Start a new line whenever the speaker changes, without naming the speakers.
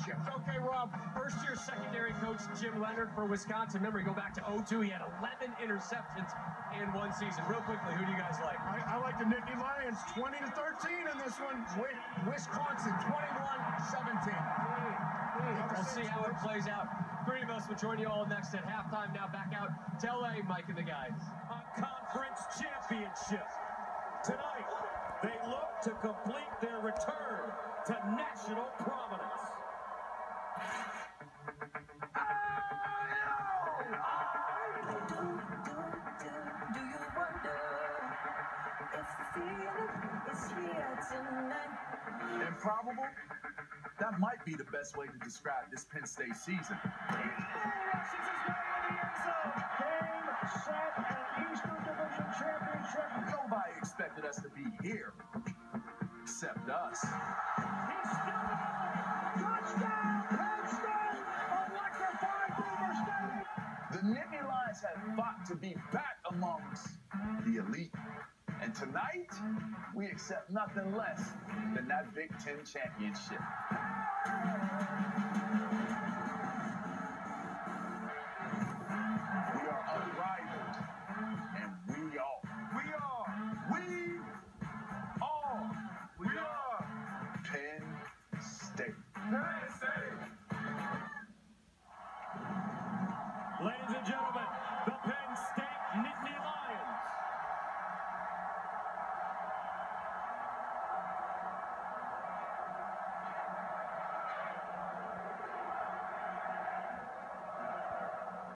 championship.
Okay, Rob, first-year secondary coach Jim Leonard for Wisconsin. Remember, you go back to 02, he had 11 interceptions in one season. Real quickly, who do you guys like?
I like the Nittany Lions, 20-13 in this one. Wisconsin, 21-17.
We'll see how it plays out. Three of us will join you all next at halftime. Now back out to LA, Mike and the guys.
A conference championship. Tonight, they look to complete their return to national prominence.
Do you wonder if the feeling is here tonight?
Improbable? That might be the best way to describe this Penn State season.
Game, set, and Eastern Division Championship.
Nobody expected us to be here, except us.
He's still alive. Touchdown, Penn State! Electrifying Boomer Stadium.
The Nittany Lions have fought to be back amongst the elite. And tonight, we accept nothing less than that Big Ten championship. We are uprising.